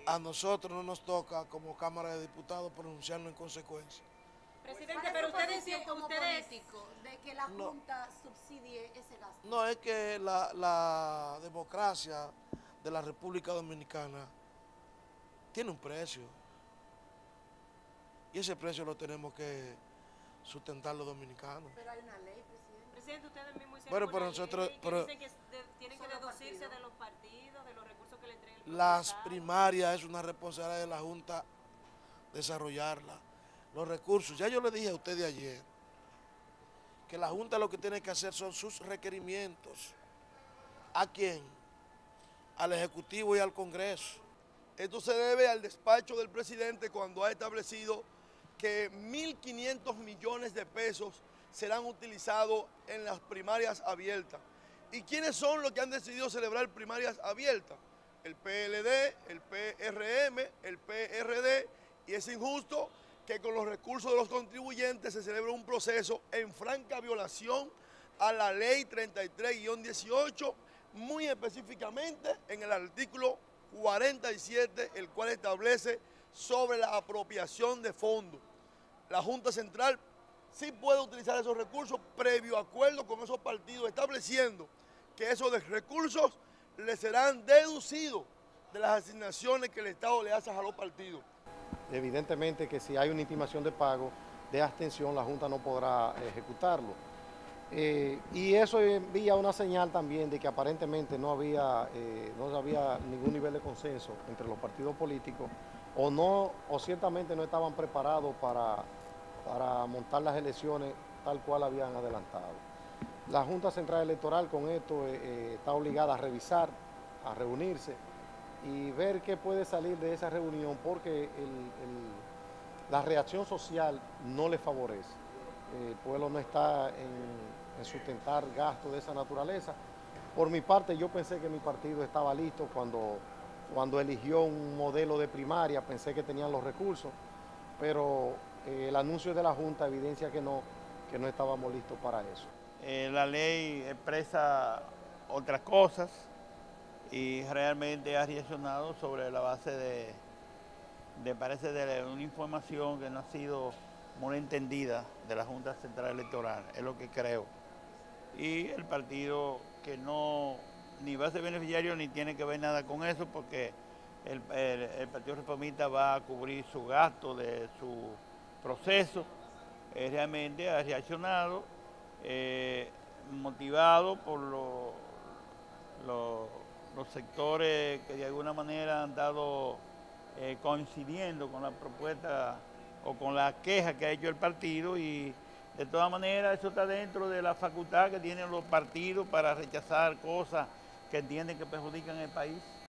A nosotros no nos toca como Cámara de Diputados pronunciarnos en consecuencia. Presidente, pero ustedes, como ustedes, político de que la No, Junta subsidie ese gasto? no es que la democracia de la República Dominicana tiene un precio y ese precio lo tenemos que sustentar los dominicanos. Pero hay una ley, presidente. presidente, ustedes mismos hicieron Bueno, una pero nosotros, ley que pero dicen que tienen que Son los deducirse partidos. de los partidos, de los recursos que le entregue el propio las Estado. primarias es una responsabilidad de la Junta desarrollarla. Los recursos, ya yo le dije a ustedes ayer, que la Junta lo que tiene que hacer son sus requerimientos. ¿A quién? Al Ejecutivo y al Congreso. Esto se debe al despacho del presidente cuando ha establecido que 1.500 millones de pesos serán utilizados en las primarias abiertas. ¿Y quiénes son los que han decidido celebrar primarias abiertas? El PLD, el PRM, el PRD, y es injusto que con los recursos de los contribuyentes se celebre un proceso en franca violación a la ley 33-18, muy específicamente en el artículo 47, el cual establece sobre la apropiación de fondos. La Junta Central sí puede utilizar esos recursos previo acuerdo con esos partidos, estableciendo que esos recursos le serán deducidos de las asignaciones que el Estado le hace a los partidos. Evidentemente que si hay una intimación de pago de abstención, la Junta no podrá ejecutarlo. Y eso envía una señal también de que aparentemente no había ningún nivel de consenso entre los partidos políticos o ciertamente no estaban preparados para montar las elecciones tal cual habían adelantado. La Junta Central Electoral con esto está obligada a revisar, a reunirse y ver qué puede salir de esa reunión porque la reacción social no le favorece. El pueblo no está en sustentar gastos de esa naturaleza. Por mi parte, yo pensé que mi partido estaba listo cuando eligió un modelo de primaria, pensé que tenían los recursos, pero el anuncio de la Junta evidencia que no estábamos listos para eso. La ley expresa otras cosas y realmente ha reaccionado sobre la base de una información que no ha sido muy entendida de la Junta Central Electoral, es lo que creo. Y el partido que no ni va a ser beneficiario ni tiene que ver nada con eso porque el Partido Reformista va a cubrir su gasto de su proceso, realmente ha reaccionado, motivado por los sectores que de alguna manera han dado coincidiendo con la propuesta o con la queja que ha hecho el partido y de todas maneras eso está dentro de la facultad que tienen los partidos para rechazar cosas que entienden que perjudican el país.